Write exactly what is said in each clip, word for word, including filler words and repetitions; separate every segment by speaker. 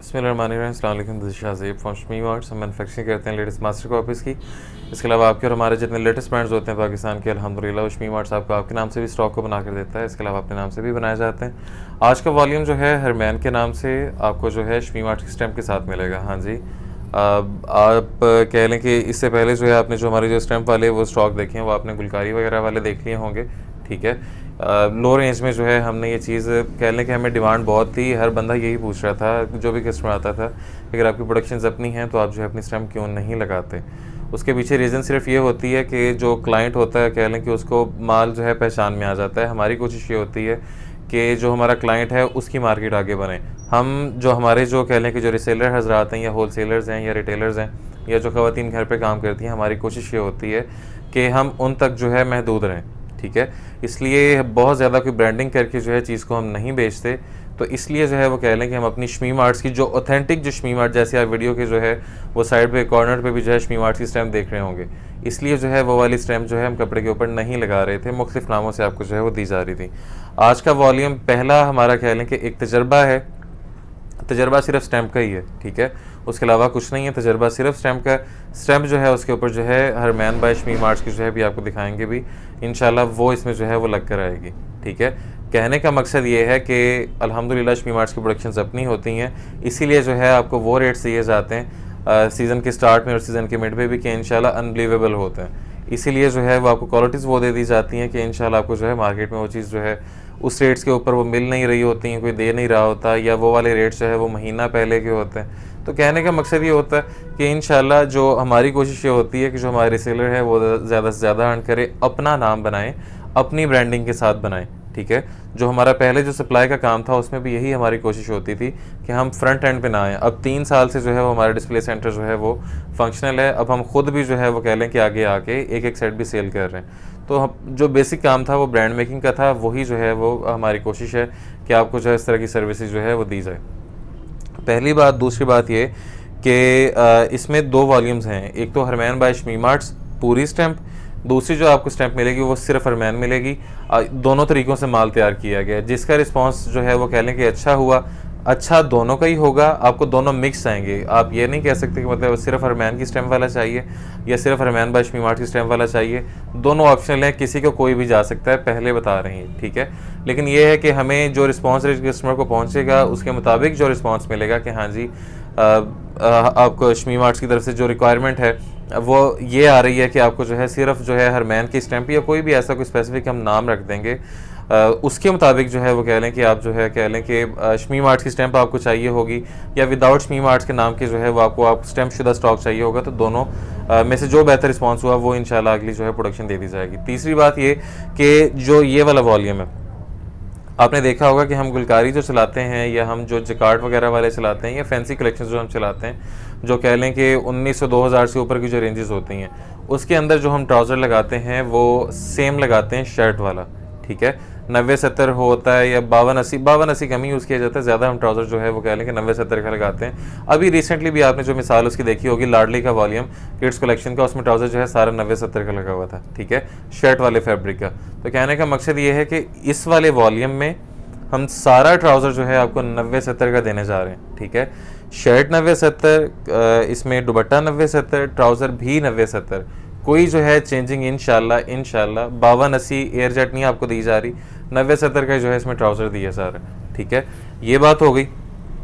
Speaker 1: बिस्मिल्लाहिर्रहमानिर्रहीम। अस्सलाम वालेकुम। This is Shahzeb from Shami arts. हम मैनुफैक्चरिंग करते हैं लेटेस्ट मास्टर कॉपीज़ की। इसके अलावा आपके और हमारे जितने लेटेस्ट ब्रांड्स होते हैं पाकिस्तान के, अल्हम्दुलिल्लाह वो शमी आर्ट्स आपको आपके नाम से भी स्टॉक को बना कर देता है। इसके अलावा अपने नाम से भी बनाए जाते हैं। आज का वॉल्यूम जो है हरमैन के नाम से आपको जो है शमी आर्ट्स की स्टैम्प के साथ मिलेगा। हाँ जी, अब आप कह लें कि इससे पहले जो है आपने जो हमारे जो स्टैम्प वाले वो स्टॉक देखे हैं वो आपने गुलकारी वगैरह वाले देख लिए होंगे। ठीक है, लो रेंज में जो है हमने ये चीज़ कह लें कि हमें डिमांड बहुत थी, हर बंदा यही पूछ रहा था, जो भी कस्टमर आता था, अगर आपकी प्रोडक्शंस अपनी हैं तो आप जो है अपनी स्टैम्प क्यों नहीं लगाते। उसके पीछे रीज़न सिर्फ ये होती है कि जो क्लाइंट होता है कह लें कि उसको माल जो है पहचान में आ जाता है। हमारी कोशिश ये होती है कि जो हमारा क्लाइंट है उसकी मार्केट आगे बढ़े। हम जो हमारे जो कह लें कि जो रिसेलर हजरात हैं या होल सेलर्स हैं या रिटेलर्स हैं या जो ख़वातीन घर पे काम करती हैं, हमारी कोशिश ये होती है कि हम उन तक जो है महदूद रहें। ठीक है, इसलिए बहुत ज़्यादा कोई ब्रांडिंग करके जो है चीज़ को हम नहीं बेचते। तो इसलिए जो है वो कह लें कि हम अपनी शमी आर्ट्स की जो ऑथेंटिक जो शमी आर्ट, जैसे आप वीडियो के जो है वो साइड पे कॉर्नर पे भी जो है शमी आर्ट्स की स्टैम्प देख रहे होंगे, इसलिए जो है वो वाली स्टैम्प जो है हम कपड़े के ऊपर नहीं लगा रहे थे, मुख्तलिफ नामों से आपको जो है वो दी जा रही थी। आज का वॉल्यूम पहला हमारा कह लें कि एक तजर्बा है, तजर्बा सिर्फ स्टैम्प का ही है। ठीक है, उसके अलावा कुछ नहीं है, तजर्बा सिर्फ स्टैम्प का। स्टैम्प जो है उसके ऊपर जो है हरमैन बाय शमी आर्ट्स की जो है भी आपको दिखाएंगे भी इंशाल्लाह, वो इसमें जो है वो लग कर आएगी। ठीक है, कहने का मकसद ये है कि अल्हम्दुलिल्लाह शमी आर्ट्स की प्रोडक्शंस अपनी होती हैं, इसीलिए जो है आपको वो रेट्स दिए जाते हैं सीज़न के स्टार्ट में और सीज़न के मिड में भी कि इंशाल्लाह अनबिलीवेबल होते हैं। इसीलिए जो है वो आपको क्वालिटीज़ वो दे दी जाती हैं कि इंशाल्लाह आपको जो है मार्केट में वो चीज़ जो है उस रेट्स के ऊपर वो मिल नहीं रही होती हैं, कोई दे नहीं रहा होता, या वो वाले रेट्स जो है वो महीना पहले के होते हैं। तो कहने का मकसद ये होता है कि इंशाल्लाह जो हमारी कोशिश ये होती है कि जो हमारे रिसेलर है वो ज़्यादा से ज़्यादा अर्न करे, अपना नाम बनाएं, अपनी ब्रांडिंग के साथ बनाएं। ठीक है, जो हमारा पहले जो सप्लाई का काम था उसमें भी यही हमारी कोशिश होती थी कि हम फ्रंट एंड पे ना आएँ। अब तीन साल से जो है वो हमारा डिस्प्ले सेंटर जो है वो फंक्शनल है। अब हम खुद भी जो है वो कह लें कि आगे आके एक एक सेट भी सेल कर रहे हैं। तो हम जो बेसिक काम था वो ब्रांड मेकिंग का था, वही जो है वो हमारी कोशिश है कि आपको जो है इस तरह की सर्विसेज जो है वो दी जाए। पहली बात। दूसरी बात ये कि इसमें दो वॉल्यूम्स हैं, एक तो हरमैन बाय शमी आर्ट्स पूरी स्टैम्प, दूसरी जो आपको स्टैम्प मिलेगी वो सिर्फ हरमैन मिलेगी। दोनों तरीक़ों से माल तैयार किया गया है, जिसका रिस्पांस जो है वो कह लें कि अच्छा हुआ, अच्छा दोनों का ही होगा, आपको दोनों मिक्स आएंगे। आप ये नहीं कह सकते कि मतलब सिर्फ हरमैन की स्टैम्प वाला चाहिए या सिर्फ हरमैन बाय शमी आर्ट्स की स्टैम्प वाला चाहिए, दोनों ऑप्शनल हैं, किसी को कोई भी जा सकता है, पहले बता रहे हैं। ठीक है, लेकिन ये है कि हमें जो रिस्पांस कस्टमर को पहुंचेगा उसके मुताबिक जो रिस्पांस मिलेगा कि हाँ जी आ, आ, आपको शमी आर्ट्स की तरफ से जो रिक्वायरमेंट है वो ये आ रही है कि आपको जो है सिर्फ जो है हरमैन की स्टैम्प या कोई भी ऐसा कोई स्पेसिफिक हम नाम रख देंगे, आ, उसके मुताबिक जो है वो कह लें कि आप जो है कह लें कि शमी आर्ट्स की स्टैम्प आपको चाहिए होगी या विदाउट शमी आर्ट्स के नाम के जो है वो आपको आप स्टैम्प शुदा स्टॉक चाहिए होगा, तो दोनों आ, में से जो बेहतर रिस्पांस हुआ वो इंशाल्लाह अगली जो है प्रोडक्शन दे दी जाएगी। तीसरी बात ये कि जो ये वाला वॉल्यूम है, आपने देखा होगा कि हम गुलकारी जो चलाते हैं या हम जो जकार्ड वगैरह वाले चलाते हैं या फैंसी कलेक्शन जो हम चलाते हैं, जो कह लें कि उन्नीस सौ दो हज़ार से ऊपर की जो रेंजेस होती हैं, उसके अंदर जो हम ट्राउज़र लगाते हैं वो सेम लगाते हैं शर्ट वाला। ठीक है, नब्बे सत्तर होता है या बावन अस्सी बावन अस्सी कम ही यूज़ किया जाता है, ज़्यादा हम ट्राउज़र जो है वो कह लें कि नब्बे सत्तर का लगाते हैं। अभी रिसेंटली भी आपने जो मिसाल उसकी देखी होगी लाडली का वॉल्यूम किड्स कलेक्शन का, उसमें ट्राउज़र जो है सारा नब्बे सत्तर का लगा हुआ था। ठीक है, शर्ट वाले फैब्रिक का। तो कहने का मकसद ये है कि इस वाले वॉल्यूम में हम सारा ट्राउज़र जो है आपको नब्बे सत्तर का देने जा रहे हैं। ठीक है, शर्ट नब्बे सत्तर, इसमें दुपट्टा नब्बे सत्तर, ट्राउज़र भी नब्बे सत्तर, कोई जो है चेंजिंग इंशाल्लाह इंशाल्लाह बावन अस्सी एयर जेट नहीं आपको दी जा रही, नब्बे सत्तर का जो है इसमें ट्राउज़र दिया सारा। ठीक है, ये बात हो गई।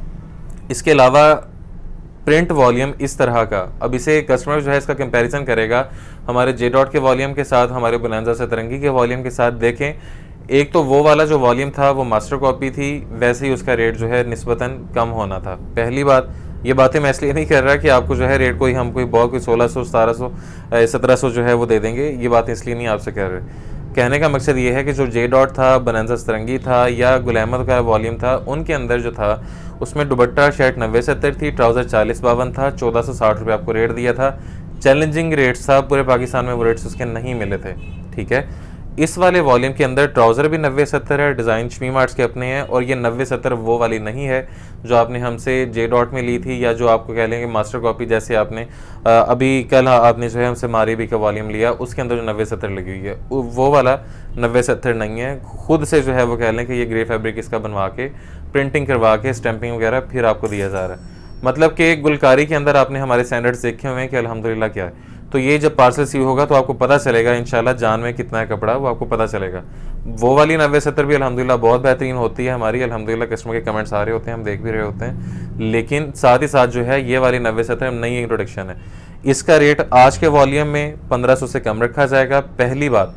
Speaker 1: इसके अलावा प्रिंट वॉल्यूम इस तरह का, अब इसे कस्टमर जो है इसका कंपैरिजन करेगा हमारे जे डॉट के वॉल्यूम के साथ, हमारे बोनांजा सतरंगी के वॉल्यूम के साथ। देखें, एक तो वो वाला जो वॉल्यूम था वो मास्टर कॉपी थी, वैसे ही उसका रेट जो है निस्बतन कम होना था। पहली बात, ये बातें मैं इसलिए नहीं कर रहा कि आपको जो है रेट कोई हम कोई बहुत कोई सोलह सौ सतारह सौ सत्रह सौ जो है वो दे देंगे, ये बातें इसलिए नहीं आपसे कह रहे। कहने का मकसद ये है कि जो जे डॉट था, बोनांजा सतरंगी था या गुल अहमद का वॉल्यूम था, उनके अंदर जो था उसमें दुपट्टा शर्ट नब्बे सत्तर थी, ट्राउज़र चालीस बावन था, चौदह सौ साठ रुपये आपको रेट दिया था। चैलेंजिंग रेट्स था, पूरे पाकिस्तान में वो रेट्स उसके नहीं मिले थे। ठीक है, इस वाले वॉल्यूम के अंदर ट्राउज़र भी नब्बे सत्तर है, डिज़ाइन शमी आर्ट्स के अपने हैं, और ये नब्बे सत्तर वो वाली नहीं है जो आपने हमसे जे डॉट में ली थी या जो आपको कह लेंगे मास्टर कॉपी, जैसे आपने आ, अभी कल आपने जो है हमसे मारी भी का वॉल्यूम लिया, उसके अंदर जो नब्बे सत्तर लगी हुई है वो वाला नब्बे सत्तर नहीं है। खुद से जो है वो कह लें कि ये ग्रे फैब्रिक इसका बनवा के प्रिंटिंग करवा के स्टैंपिंग वगैरह फिर आपको दिया जा रहा है। मतलब कि गुलकारी के अंदर आपने हमारे स्टैंडर्ड्स देखे हुए हैं कि अल्हम्दुलिल्लाह क्या है। तो ये जब पार्सल सीव होगा तो आपको पता चलेगा इंशाल्लाह जान में कितना है कपड़ा, वो आपको पता चलेगा। वो वाली नब्बे सत्तर भी अल्हम्दुलिल्लाह बहुत बेहतरीन होती है हमारी, अल्हम्दुलिल्लाह कस्टमर के कमेंट्स आ रहे होते हैं, हम देख भी रहे होते हैं। लेकिन साथ ही साथ जो है ये वाली नब्बे सत्तर नई इंट्रोडक्शन है, इसका रेट आज के वॉल्यूम में पंद्रह सौ से कम रखा जाएगा, पहली बात।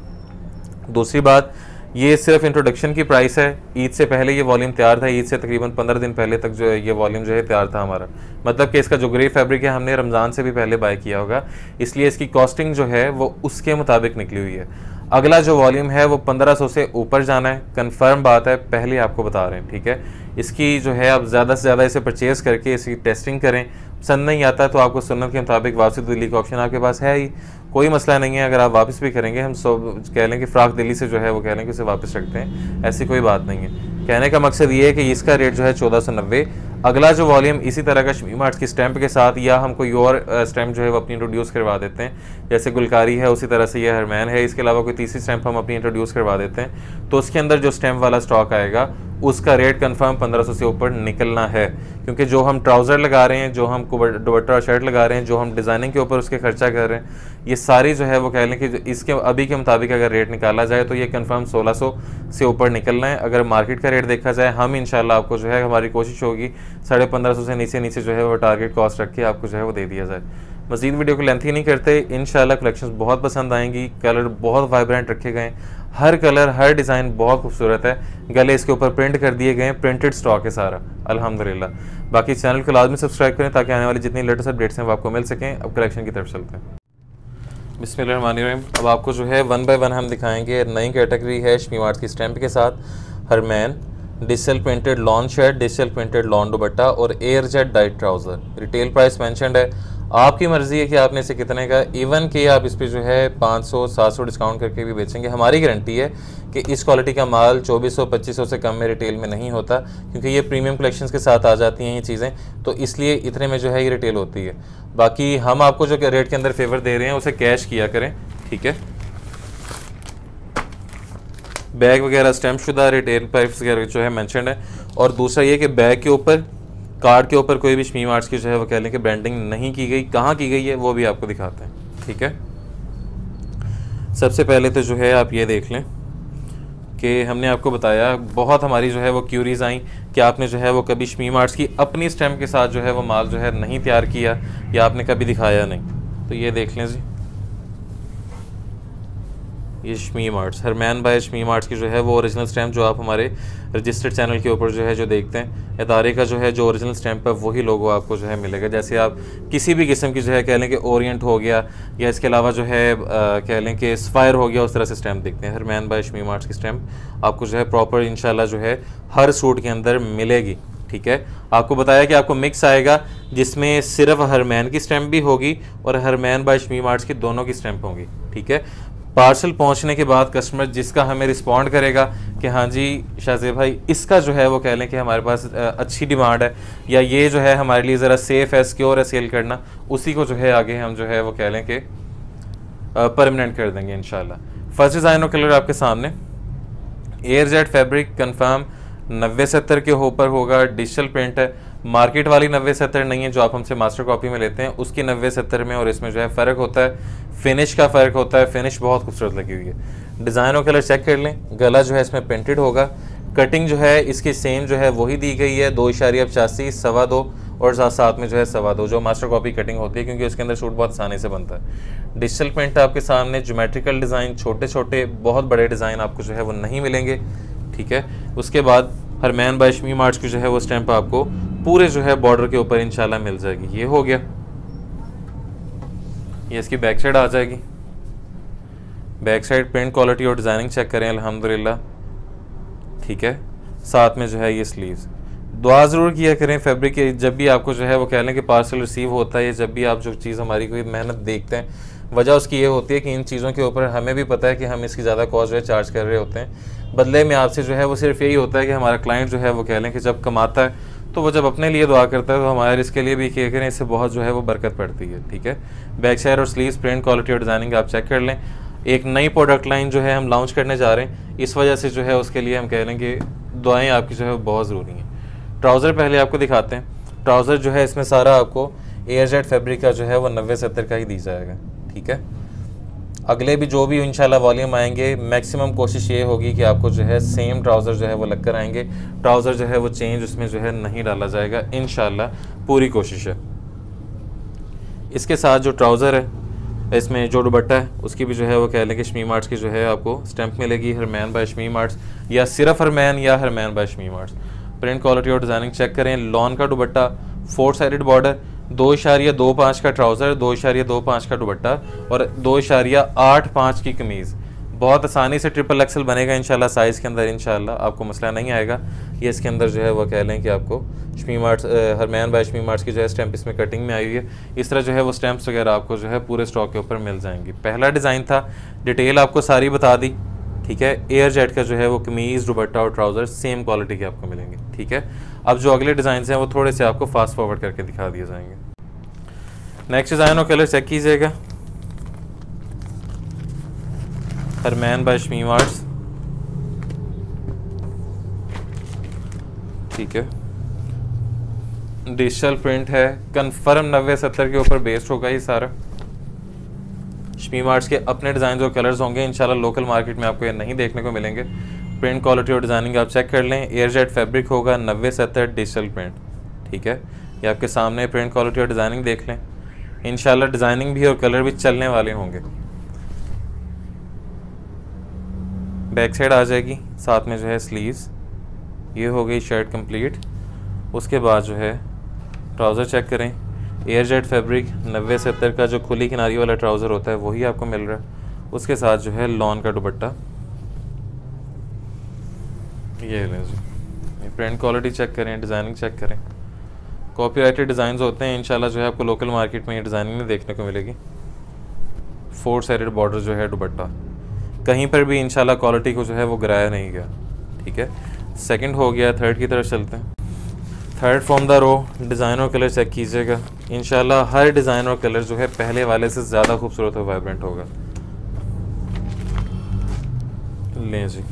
Speaker 1: दूसरी बात, ये सिर्फ इंट्रोडक्शन की प्राइस है। ईद से पहले ये वॉल्यूम तैयार था, ईद से तकरीबन पंद्रह दिन पहले तक जो है ये वॉल्यूम जो है तैयार था हमारा। मतलब कि इसका जो ग्रे फैब्रिक है हमने रमज़ान से भी पहले बाय किया होगा, इसलिए इसकी कॉस्टिंग जो है वो उसके मुताबिक निकली हुई है। अगला जो वॉल्यूम है वो पंद्रह सौ से ऊपर जाना है, कंफर्म बात है, पहले आपको बता रहे हैं, ठीक है। इसकी जो है आप ज़्यादा से ज़्यादा इसे परचेज़ करके इसकी टेस्टिंग करें। पसंद नहीं आता तो आपको सुन्नत के मुताबिक वापसी दिल्ली का ऑप्शन आपके पास है ही, कोई मसला नहीं है। अगर आप वापस भी करेंगे, हम सब कह लें कि फ़्राक दिल्ली से जो है वो कह लें कि उसे वापस रखते हैं, ऐसी कोई बात नहीं है। कहने का मकसद ये है कि इसका रेट जो है चौदह सौ नब्बे। अगला जो वॉल्यूम इसी तरह का शमी मार्ट्स की स्टैंप के साथ, या हम कोई और स्टैंप जो है वो अपनी इंट्रोड्यूस करवा देते हैं, जैसे गुलकारी है उसी तरह से ये हरमैन है, इसके अलावा कोई तीसरी स्टैंप हम अपनी इंट्रोड्यूस करवा देते हैं, तो उसके अंदर जो स्टैंप वाला स्टॉक आएगा उसका रेट कंफर्म पंद्रह सौ से ऊपर निकलना है। क्योंकि जो हम ट्राउज़र लगा रहे हैं, जो हम दुपट्टा और शर्ट लगा रहे हैं, जो हम डिज़ाइनिंग के ऊपर उसके खर्चा कर रहे हैं, ये सारी जो है वो कह लें कि इसके अभी के मुताबिक अगर रेट निकाला जाए तो ये कंफर्म सोलह सौ से ऊपर निकलना है। अगर मार्केट का रेट देखा जाए, हम इंशाल्लाह आपको जो है हमारी कोशिश होगी साढ़े पंद्रह सौ से नीचे नीचे जो है वो टारगेट कॉस्ट रख के आपको जो है वो दे दिया जाए। मज़ीद वीडियो को लेंथी नहीं करते, इंशाल्लाह कलेक्शंस बहुत पसंद आएंगी। कलर बहुत वाइब्रेंट रखे गए, हर कलर हर डिज़ाइन बहुत खूबसूरत है। गले इसके ऊपर प्रिंट कर दिए गए, प्रिंटेड स्टॉक है सारा अल्हम्दुलिल्लाह। बाकी चैनल को लाजमी सब्सक्राइब करें ताकि आने वाली जितनी लेटेस्ट अपडेट्स हैं वो आपको मिल सकें। अब कलेक्शन की तरफ चलते हैं। बिस्मिल्लाहिर्रहमानिर्रहीम। अब आपको जो है वन बाय वन हम दिखाएंगे। नई कैटेगरी है शमी मार्ट्स की स्टैंप के साथ हरमैन, digital printed lawn shirt, digital printed lawn दुपट्टा और air jet diet trouser. Retail price mentioned है, आपकी मर्ज़ी है कि आपने इसे कितने का, इवन कि आप इस पे जो है पाँच सौ सात सौ डिस्काउंट करके भी बेचेंगे। हमारी गारंटी है कि इस क्वालिटी का माल चौबीस सौ पच्चीस सौ से कम में रिटेल में नहीं होता, क्योंकि ये प्रीमियम कलेक्शंस के साथ आ जाती हैं ये चीज़ें, तो इसलिए इतने में जो है ये रिटेल होती है। बाकी हम आपको जो रेट के अंदर फेवर दे रहे हैं उसे कैश किया करें, ठीक है। बैग वगैरह स्टैम्प शुदा रिटेल प्राइस वगैरह जो है मेंशन्ड है। और दूसरा ये कि बैग के ऊपर, कार्ड के ऊपर कोई भी शमी मार्ट्स की जो है वो कह लें कि ब्रांडिंग नहीं की गई। कहाँ की गई है वो भी आपको दिखाते हैं, ठीक है। सबसे पहले तो जो है आप ये देख लें कि हमने आपको बताया, बहुत हमारी जो है वो क्यूरीज आई कि आपने जो है वो कभी शमी मार्ट्स की अपनी स्टैम्प के साथ जो है वो माल जो है नहीं तैयार किया या आपने कभी दिखाया नहीं। तो ये देख लें जी, ये Shami marts, हरमैन bye Shami marts की जो है वो ओरिजिनल स्टैम्प जो आप हमारे रजिस्टर्ड चैनल के ऊपर जो है जो देखते हैं, इदारे का जो है जो ओरिजिनल स्टैम्प है वही लोगो आपको जो है मिलेगा। जैसे आप किसी भी किस्म की जो है कह लें कि ओरिएंट हो गया या इसके अलावा जो है कह लें कि स्पायर हो गया, उस तरह से स्टैम्प देखते हैं। हरमैन बाय शमी मार्ट्स की स्टैम्प आपको जो है प्रॉपर इंशाल्लाह जो है हर सूट के अंदर मिलेगी, ठीक है। आपको बताया कि आपको मिक्स आएगा जिसमें सिर्फ हरमैन की स्टैम्प भी होगी और हरमैन बाय शमी मार्ट्स की दोनों की स्टैम्प होगी, ठीक है। पार्सल पहुंचने के बाद कस्टमर जिसका हमें रिस्पॉन्ड करेगा कि हाँ जी शाहज़ेब भाई इसका जो है वो कह लें कि हमारे पास अच्छी डिमांड है या ये जो है हमारे लिए ज़रा सेफ़ है, सिक्योर है सेल करना, उसी को जो है आगे हम जो है वो कह लें कि परमानेंट कर देंगे इंशाल्लाह। फर्स्ट डिज़ाइन और कलर आपके सामने, एयर जेट फैब्रिक कंफर्म नब्बे सत्तर के ऊपर होगा, डिजिटल प्रिंट है। मार्केट वाली नब्बे सत्तर नहीं है जो आप हमसे मास्टर कॉपी में लेते हैं, उसकी नब्बे सत्तर में और इसमें जो है फ़र्क होता है, फिनिश का फ़र्क होता है। फिनिश बहुत खूबसूरत लगी हुई है। डिज़ाइन और कलर चेक कर लें। गला जो है इसमें प्रिंटेड होगा, कटिंग जो है इसकी सेम जो है वही दी गई है, दो इशारिया पचासी सवा दो और साथ साथ में जो है सवा दो, जो मास्टर कॉपी कटिंग होती है क्योंकि उसके अंदर सूट बहुत आसानी से बनता है। डिजिटल प्रिंट आपके सामने, ज्योमेट्रिकल डिज़ाइन, छोटे छोटे बहुत बड़े डिज़ाइन आपको जो है वो नहीं मिलेंगे, ठीक है। उसके बाद हरमैन बाय शमी मार्ट्स की जो है वो स्टैंप आपको पूरे जो है बॉर्डर के ऊपर इंशाल्लाह मिल जाएगी। ये हो गया, ये इसकी बैक साइड आ जाएगी। बैक साइड प्रिंट क्वालिटी और डिज़ाइनिंग चेक करें अल्हम्दुलिल्लाह, ठीक है। साथ में जो है ये स्लीव्स, दुआ ज़रूर किया करें फैब्रिक के, जब भी आपको जो है वो कह लें कि पार्सल रिसीव होता है, जब भी आप जो चीज़ हमारी कोई मेहनत देखते हैं, वजह उसकी ये होती है कि इन चीज़ों के ऊपर हमें भी पता है कि हम इसकी ज़्यादा कॉस्ट जो है चार्ज कर रहे होते हैं। बदले में आपसे जो है वो सिर्फ यही होता है कि हमारा क्लाइंट जो है वो कह लें कि जब कमाता है तो वो जब अपने लिए दुआ करता है तो हमारे इसके लिए भी किया करें, इससे बहुत जो है वो बरकत पड़ती है, ठीक है। बैक साइड और स्लीव्स, प्रिंट क्वालिटी और डिज़ाइनिंग आप चेक कर लें। एक नई प्रोडक्ट लाइन जो है हम लॉन्च करने जा रहे हैं, इस वजह से जो है उसके लिए हम कह लें कि दुआएँ आपकी जो है बहुत ज़रूरी हैं। ट्राउज़र पहले आपको दिखाते हैं। ट्राउज़र जो है इसमें सारा आपको एयर जेट फैब्रिक का जो है वो नब्बे सत्तर का ही दी जाएगा, ठीक है। अगले भी जो भी इंशाल्लाह वॉल्यूम आएंगे, मैक्सिमम कोशिश ये होगी कि आपको जो है सेम ट्राउज़र जो है वो लग कर आएंगे, ट्राउज़र जो है वो चेंज उसमें जो है नहीं डाला जाएगा, इंशाल्लाह पूरी कोशिश है। इसके साथ जो ट्राउज़र है, इसमें जो दुपट्टा है उसकी भी जो है वो कह लें कि शमीम आर्ट्स की जो है आपको स्टैंप मिलेगी, हरमैन बाय शमीम आर्ट्स, या सिर्फ हरमैन या हरमैन bye Shamim arts. Print quality और डिज़ाइनिंग चेक करें। लॉन का दुपट्टा, फोर साइडेड बॉर्डर, दो इशारिया दो पाँच का ट्राउज़र, दो इशारिया दो पाँच का दुपट्टा और दो इशारिया आठ पाँच की कमीज़। बहुत आसानी से ट्रिपल एक्सल बनेगा इंशाल्लाह साइज़ के अंदर, इंशाल्लाह आपको मसला नहीं आएगा। ये इसके अंदर जो है वो कह लें कि आपको Shamim arts, हरमैन bye Shamim arts की जो है स्टैंप इसमें कटिंग में आई हुई है। इस तरह जो है वो स्टैंप्स वगैरह आपको जो है पूरे स्टॉक के ऊपर मिल जाएंगी। पहला डिज़ाइन था, डिटेल आपको सारी बता दी, ठीक है। एयर जेट का जो है वो कमीज़, दुपट्टा और ट्राउज़र सेम क्वालिटी के आपको मिलेंगे, ठीक है। अब जो अगले डिज़ाइन हैं वो थोड़े से आपको फास्ट फॉरवर्ड करके दिखा दिए जाएंगे। नेक्स्ट डिज़ाइन और कलर चेक कीजिएगा। हरमैन बाय शमीम आर्ट्स, ठीक है। डिजिटल प्रिंट है, कन्फर्म नब्बे सत्तर के ऊपर बेस्ड होगा ये सारा। शमीम आर्ट्स के अपने डिज़ाइन और कलर्स होंगे, इंशाल्लाह लोकल मार्केट में आपको ये नहीं देखने को मिलेंगे। प्रिंट क्वालिटी और डिज़ाइनिंग आप चेक कर लें। एयर जेट फैब्रिक होगा, नब्बे सत्तर डिजिटल प्रिंट, ठीक है। ये आपके सामने प्रिंट क्वालिटी और डिज़ाइनिंग देख लें। इंशाल्लाह डिज़ाइनिंग भी और कलर भी चलने वाले होंगे। बैक साइड आ जाएगी, साथ में जो है स्लीव्स। ये हो गई शर्ट कंप्लीट। उसके बाद जो है ट्राउज़र चेक करें। एयर जेट फैब्रिक, नब्बे सत्तर का जो खुली किनारी वाला ट्राउज़र होता है वही आपको मिल रहा है। उसके साथ जो है लॉन का दुपट्टा, ये लें जी। ये प्रिंट क्वालिटी चेक करें, डिज़ाइनिंग चेक करें। कॉपीराइटेड डिज़ाइंस होते हैं, इंशाल्लाह जो है आपको लोकल मार्केट में ये डिज़ाइनिंग नहीं देखने को मिलेगी। फोर साइडेड बॉर्डर जो है दुपट्टा, कहीं पर भी इंशाल्लाह क्वालिटी को जो है वो गिराया नहीं गया, ठीक है। सेकंड हो गया, थर्ड की तरफ चलते हैं। Third from the row, design और कलर चेक कीजिएगा। इंशाल्लाह हर डिज़ाइन और कलर जो है पहले वाले से ज़्यादा खूबसूरत और वाइब्रेंट होगा। लें जी,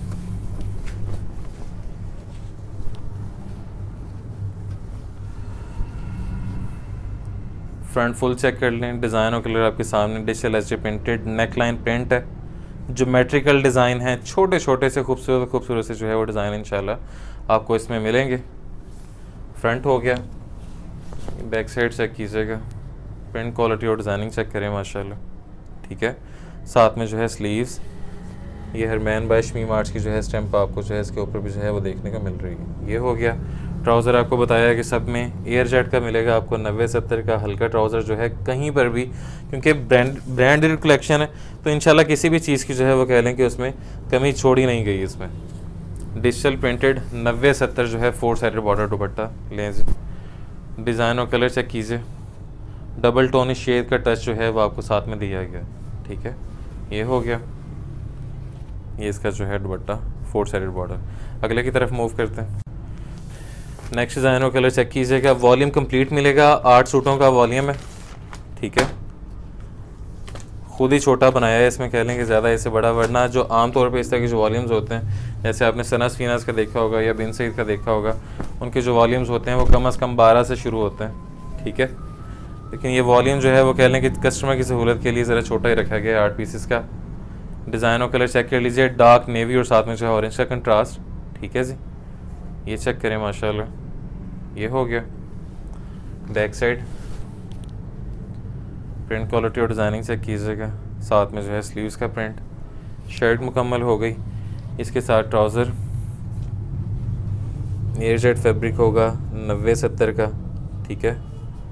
Speaker 1: फ्रंट फुल चेक कर लें। डिज़ाइन और कलर आपके सामने, digital H D printed, neck line print है, ज्योमेट्रिकल डिज़ाइन है, छोटे छोटे से खूबसूरत खूबसूरत से जो है वो डिज़ाइन इंशाल्लाह आपको इसमें मिलेंगे। फ्रंट हो गया, बैक साइड चेक कीजिएगा। प्रिंट क्वालिटी और डिज़ाइनिंग चेक करें माशाल्लाह, ठीक है। साथ में जो है स्लीव्स, ये हरमैन बाय शमीम आर्ट्स की जो है स्टैंप आपको जो है इसके ऊपर भी जो है वो देखने को मिल रही है। ये हो गया। ट्राउज़र आपको बताया है कि सब में एयर जेट का मिलेगा आपको, नब्बे सत्तर का हल्का ट्राउज़र जो है कहीं पर भी, क्योंकि ब्रांड ब्रांडेड कलेक्शन है तो इंशाल्लाह किसी भी चीज़ की जो है वो कह लें कि उसमें कमी छोड़ी नहीं गई। इसमें डिजिटल प्रिंटेड, नब्बे सत्तर जो है फोर साइडेड बॉर्डर दुपट्टा। लें जी, डिज़ाइन और कलर चेक कीजिए। डबल टोन शेड का टच जो है वो आपको साथ में दिया गया, ठीक है। ये हो गया, ये इसका जो है दुपट्टा, फोर साइडेड बॉर्डर। अगले की तरफ मूव करते हैं। नेक्स्ट डिज़ाइन और कलर चेक कीजिएगा। वॉल्यूम कंप्लीट मिलेगा, आठ सूटों का वॉल्यूम है, ठीक है। खुद ही छोटा बनाया है इसमें, कह लें कि ज़्यादा इससे बड़ा, वरना जो आमतौर पे इस तरह के जो वॉल्यूम्स होते हैं, जैसे आपने सनस फीनास का देखा होगा या बिन सईद का देखा होगा, उनके जो वॉल्यूम्स होते हैं वो कम अज़ कम बारह से शुरू होते हैं, ठीक है। लेकिन ये वॉल्यूम जो है वो कह लें कि कस्टमर की सहूलत के लिए ज़रा छोटा ही रखा गया है, आठ पीसेस का। डिज़ाइन और कलर चेक कर लीजिए। डार्क नेवी और साथ में जो है ऑरेंज का कंट्रास्ट, ठीक है जी। ये चेक करें माशाल्लाह, ये हो गया। बैक साइड प्रिंट क्वालिटी और डिज़ाइनिंग चेक कीजिएगा। साथ में जो है स्लीव्स का प्रिंट। शर्ट मुकम्मल हो गई। इसके साथ ट्राउज़र एयर जेट फैब्रिक होगा, नब्बे सत्तर का, ठीक है।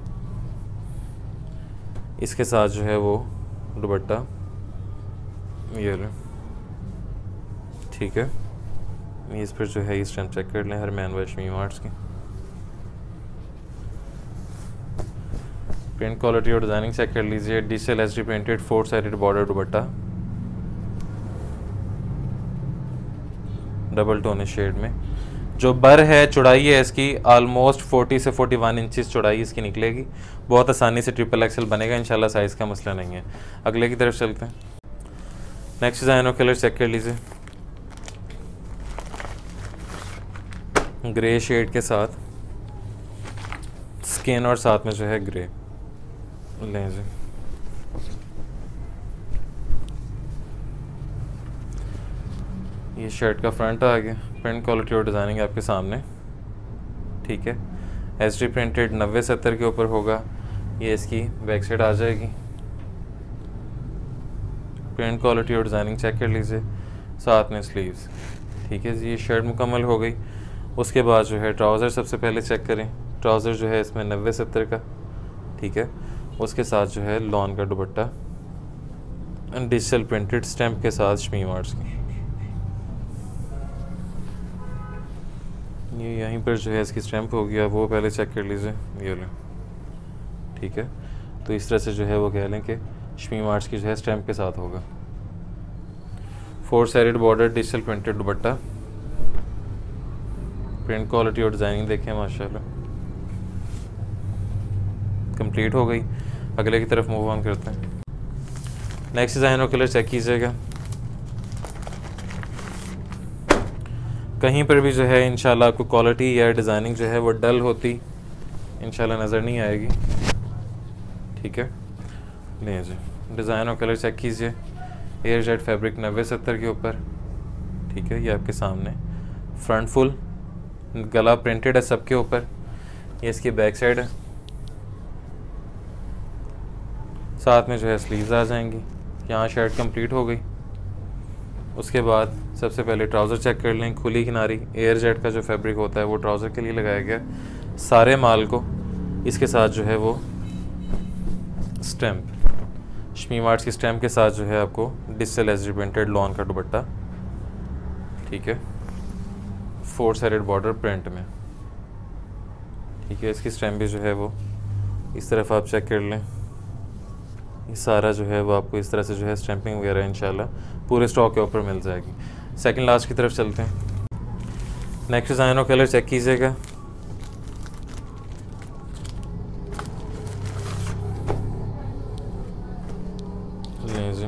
Speaker 1: इसके साथ जो है वो दुपट्टा, ये ले, ठीक है। इस पर जो है इस टाइम चेक कर लें, हरमैन बाय शमीम आर्ट्स की। प्रिंट क्वालिटी और डिज़ाइनिंग चेक कर लीजिए। Digital H D printed, four sided border दुपट्टा, डबल टोन शेड में। जो बर है, चौड़ाई है इसकी आलमोस्ट चालीस से इकतालीस इंचेस चौड़ाई इसकी निकलेगी। बहुत आसानी से ट्रिपल एक्सल बनेगा इंशाल्लाह, साइज़ का मसला नहीं है। अगले की तरफ चलते हैं। नेक्स्ट डिज़ाइन और कलर चेक कर लीजिए। ग्रे शेड के साथ स्किन और साथ में जो है ग्रे। लें जी, ये शर्ट का फ्रंट आ गया। प्रिंट क्वालिटी और डिज़ाइनिंग आपके सामने, ठीक है। एच डी प्रिंटेड नब्बे सत्तर के ऊपर होगा। ये इसकी बैक साइड आ जाएगी। प्रिंट क्वालिटी और डिज़ाइनिंग चेक कर लीजिए, साथ में स्लीव्स, ठीक है जी। ये शर्ट मुकम्मल हो गई। उसके बाद जो है ट्राउज़र सबसे पहले चेक करें। ट्राउज़र जो है इसमें नब्बे सत्तर का, ठीक है। उसके साथ जो है लॉन का दुपट्टा डिजिटल प्रिंटेड स्टैम्प के साथ शमी मार्ट्स की। ये यहीं पर जो है इसकी स्टैम्प हो गया, वो पहले चेक कर लीजिए। ये लें, ठीक है। तो इस तरह से जो है वो कह लें कि शमी मार्ट्स की जो है स्टैम्प के साथ होगा। Four sided border digital printed दुपट्टा। प्रिंट क्वालिटी और डिज़ाइनिंग देखें माशाल्लाह, कंप्लीट हो गई। अगले की तरफ मूव ऑन करते हैं। नेक्स्ट डिज़ाइन और कलर चेक कीजिएगा। कहीं पर भी जो है इंशाल्लाह आपको क्वालिटी या डिज़ाइनिंग जो है वो डल होती इंशाल्लाह नज़र नहीं आएगी, ठीक है। नहीं जी, डिज़ाइन और कलर चेक कीजिए। एयर जेट फैब्रिक नब्बे सत्तर के ऊपर, ठीक है। ये आपके सामने फ्रंट फुल, गला प्रिंटेड है सबके ऊपर। ये इसकी बैक साइड है, साथ में जो है स्लीव्स आ जाएंगी। यहाँ शर्ट कंप्लीट हो गई। उसके बाद सबसे पहले ट्राउज़र चेक कर लें। खुली किनारी एयर जेट का जो फैब्रिक होता है वो ट्राउज़र के लिए लगाया गया। सारे माल को इसके साथ जो है वो स्टैम्प, शमी मार्ट्स की स्टैम्प के साथ जो है आपको digital H D printed lawn का दुपट्टा, ठीक है। फोर साइडेड बॉर्डर प्रिंट में, ठीक है। इसकी स्टैम्प भी जो है वो इस तरफ आप चेक कर लें। ये सारा जो है वो आपको इस तरह से जो है स्टैंपिंग वगैरह इंशाल्लाह पूरे स्टॉक के ऊपर मिल जाएगी। सेकंड लास्ट की तरफ चलते हैं। नेक्स्ट डिज़ाइन और कलर चेक कीजिएगा। जी,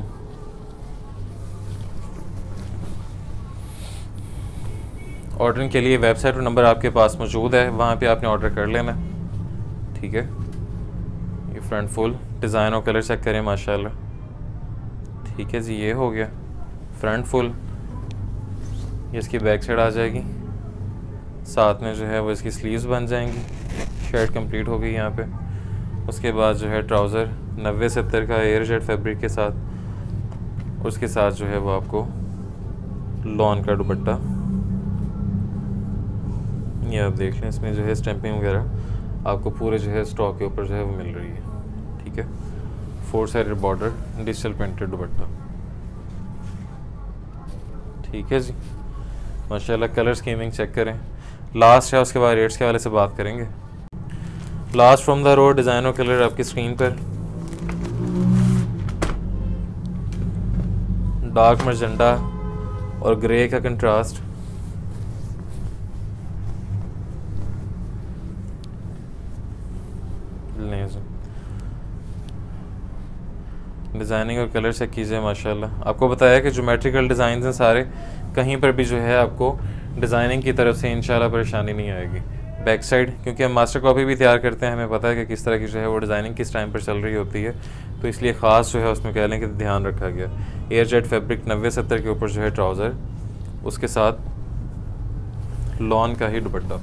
Speaker 1: ऑर्डरिंग के लिए वेबसाइट और नंबर आपके पास मौजूद है, वहाँ पे आपने ऑर्डर कर लेना, ठीक है। ये फ्रंट फुल डिज़ाइन और कलर चेक करें माशाल्लाह, ठीक है जी। ये हो गया फ्रंट फुल। ये इसकी बैक साइड आ जाएगी, साथ में जो है वो इसकी स्लीव्स बन जाएंगी। शर्ट कंप्लीट हो गई यहाँ पे। उसके बाद जो है ट्राउज़र नब्बे सत्तर का एयर जेट फैब्रिक के साथ, उसके साथ जो है वो आपको लॉन का दुपट्टा। ये आप देख लें, इसमें जो है स्टैंपिंग वगैरह आपको पूरे जो है स्टॉक के ऊपर जो है वो मिल रही है, ठीक है। Four sided border digital printed dupatta, ठीक है जी माशाल्लाह। कलर स्कीमिंग चेक करें। लास्ट है, उसके बाद रेट्स के हवाले से बात करेंगे। Last from the road design और कलर आपकी स्क्रीन पर। डार्क मजेंटा और ग्रे का कंट्रास्ट, डिज़ाइनिंग और कलर चेक कीजिए माशाल्लाह। आपको बताया कि ज्योमेट्रिकल डिज़ाइन हैं सारे, कहीं पर भी जो है आपको डिज़ाइनिंग की तरफ से इंशाल्लाह परेशानी नहीं आएगी। बैक साइड, क्योंकि हम मास्टर कॉपी भी तैयार करते हैं, हमें पता है कि किस तरह की जो है वो डिज़ाइनिंग किस टाइम पर चल रही होती है, तो इसलिए ख़ास जो है उसमें कह लें कि ध्यान रखा गया। एयर जेट फैब्रिक नब्बे सत्तर के ऊपर जो है ट्राउज़र, उसके साथ लॉन का ही दुपट्टा,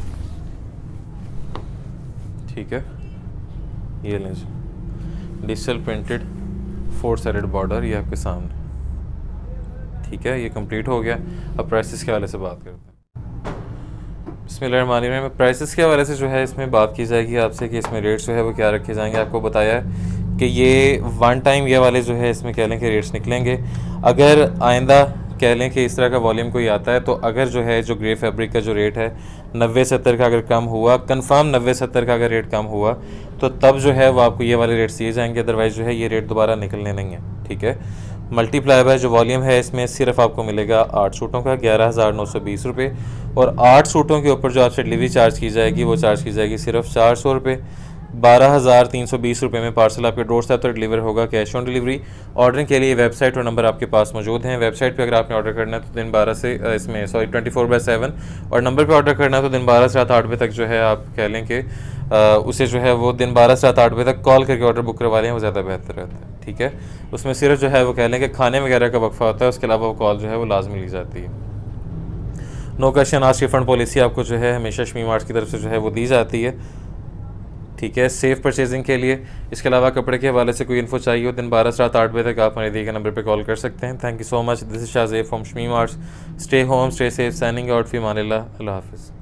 Speaker 1: ठीक है। ये लें जी, digital printed four sided border, ये आपके सामने, ठीक है। ये कंप्लीट हो गया। अब प्राइसेस के हवाले से बात करते हैं। बिस्मिल्लाहिर्रहमानिर्रहीम। प्राइसेस के हवाले से जो है इसमें बात की जाएगी आपसे कि इसमें रेट्स जो है वो क्या रखे जाएंगे। आपको बताया है कि ये वन टाइम ये वाले जो है इसमें कह लें कि रेट्स निकलेंगे। अगर आइंदा कह लें कि इस तरह का वॉल्यूम कोई आता है, तो अगर जो है जो ग्रे फैब्रिक का जो रेट है नब्बे सत्तर का अगर कम हुआ, कंफर्म नब्बे सत्तर का अगर रेट कम हुआ, तो तब जो है वो आपको ये वाले रेट्स दिए जाएंगे। अदरवाइज़ जो है ये रेट दोबारा निकलने नहीं है, ठीक है। मल्टीप्लाई बाय जो वॉल्यूम है इसमें सिर्फ आपको मिलेगा आठ सूटों का ग्यारह हज़ार नौ सौ बीस रुपये, और आठ सूटों के ऊपर जो आपसे डिलीवरी चार्ज की जाएगी वो चार्ज की जाएगी सिर्फ चार सौ रुपये। बारह हज़ार तीन सौ बीस रुपये में पार्सल आपके डोर स्टेप तक डिलीवर होगा, कैश ऑन डिलीवरी। ऑर्डरिंग के लिए वेबसाइट और नंबर आपके पास मौजूद हैं। वेबसाइट पे अगर आपने ऑर्डर करना है तो दिन बारह से इसमें sorry twenty four by seven, और नंबर पे ऑर्डर करना है तो दिन बारह से रात आठ बजे तक जो है आप कह लें कि आ, उसे जो है वो दिन बारह से रात आठ बजे तक कॉल करके ऑर्डर बुक करवा लें, वो ज़्यादा बेहतर रहता है। ठीक है, उसमें सिर्फ जो है वो कह लें कि खाने वगैरह का वक्फा होता है, उसके अलावा वो कॉल जो है वो लाजमी ली जाती है। No question asked refund policy आपको जो है हमेशा शमी मार्ट्स की तरफ से जो है वो दी जाती है। ठीक है, सेफ परचेजिंग के लिए। इसके अलावा कपड़े के हवाले से कोई इन्फो चाहिए हो दिन बारह से रात आठ बजे तक आप हमारे दिए गए नंबर पे कॉल कर सकते हैं। Thank you so much. This is Shahzeb from Shami marts. Stay home, stay safe, signing out फी मानिल्लाह। अल्लाह हाफिज़।